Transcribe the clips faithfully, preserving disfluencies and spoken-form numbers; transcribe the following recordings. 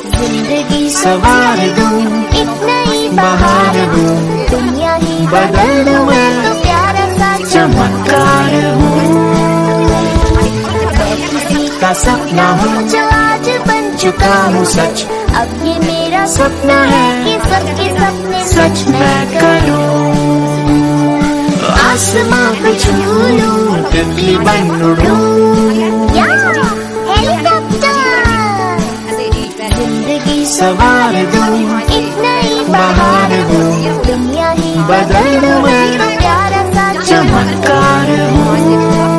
जिंदगी सवार दूं, एक नई बहार दूं, दुनिया ही बदल दूं मैं तो प्यारा सा चमत्कार हूँ। मैं किसी का सपना हूँ जो आज बन चुका हूँ सच, अब ये मेरा सपना है कि सबके सपने सच मैं करूँ। आसमां को छू लूं, तितली बन उड़ूं, या हेलीकॉप्टर। जिंदगी सवार दूं, एक नई बहार दूं, दुनिया ही बदल दूं मैं तो प्यारा सा चमत्कार हूँ।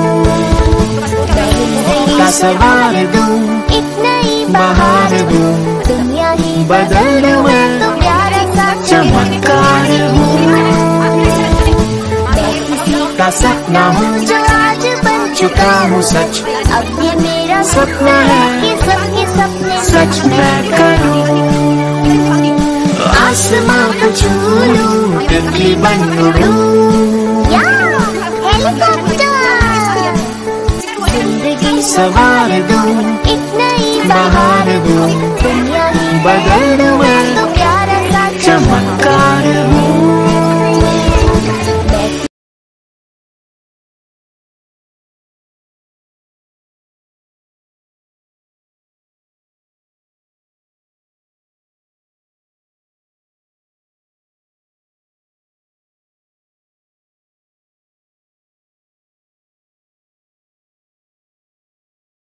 का सवार दूं, एक नई बहार दूं, दुनिया ही बदल दूं मैं तो प्यारा सा चमत्कार हूँ। का सपना हूँ जो आज बन चुका हूँ सच, अब ये मेरा सपना है कि सबके सपने सच मैं करूँ। आसमां को छू लूं, तितली बन उड़ूं, या हेलीकॉप्टर। जिंदगी सवार दूं, एक नई बहार दूं, दुनिया ही बदल दूं मैं तो प्यारा सा चमत्कार हूँ।